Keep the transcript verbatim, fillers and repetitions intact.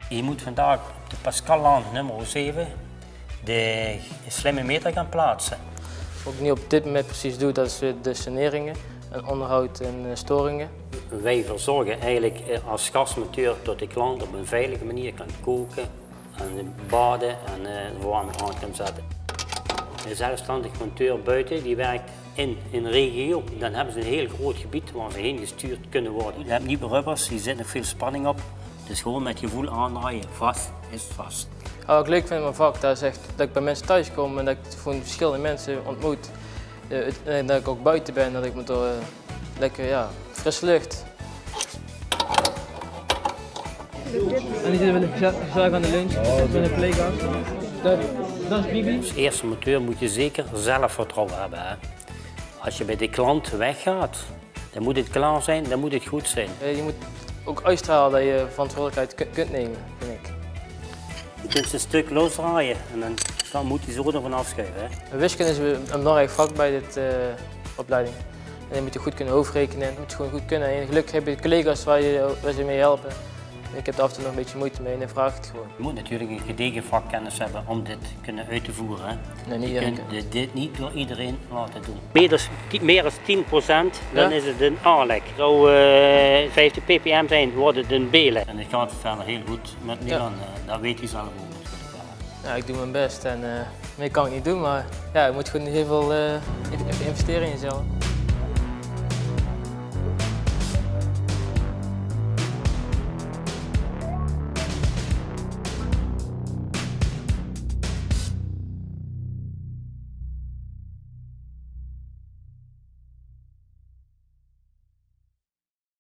Je moet vandaag op de Pascal-laan nummer zeven de slimme meter gaan plaatsen. Wat ik nu op dit moment precies doe, dat is de saneringen, en onderhoud en storingen. Wij verzorgen eigenlijk als gasmonteur dat de klant op een veilige manier kan koken, en baden en de verwarming aan kan zetten. Een zelfstandig monteur buiten die werkt in een regio, dan hebben ze een heel groot gebied waar ze heen gestuurd kunnen worden. Je hebt nieuwe rubbers, hier zit nog veel spanning op. Dus gewoon met gevoel aandraaien, vast is vast. Wat ik leuk vind in mijn vak, dat is echt dat ik bij mensen thuis kom en dat ik gewoon verschillende mensen ontmoet. En dat ik ook buiten ben, dat ik me door uh, lekker, ja, frisse lucht. En die zitten we gezellig aan de lunch, met een collega's. Dat, dat is Bibi. Als eerste monteur moet je zeker zelfvertrouwen hebben. Hè? Als je bij de klant weggaat, dan moet het klaar zijn, dan moet het goed zijn. Je moet ook uitstralen dat je verantwoordelijkheid kunt nemen, vind ik. Je kunt ze een stuk losdraaien en dan, dan moet je zo ervan afschuiven. Hè? Wiskunde is een belangrijk vak bij deze uh, opleiding. En je moet je goed kunnen hoofdrekenen, je moet je gewoon goed kunnen. En gelukkig heb je collega's waar je, waar je mee helpen. Ik heb er af en toe nog een beetje moeite mee en dan vraag ik het gewoon. Je moet natuurlijk een gedegen vakkennis hebben om dit te kunnen uit te voeren. Hè? Nee, niet je iedereen. kunt dit niet door iedereen laten doen. Meer dan, meer dan tien procent, dan ja? is het een A-lek. Zou uh, vijftig ppm zijn, wordt het een B-lek. En het gaat verder heel goed met Milan, ja. uh, dat weet hij zelf ook natuurlijk wel. Ja, ik doe mijn best en uh, meer kan ik niet doen, maar ja, je moet gewoon heel veel uh, investeren in jezelf.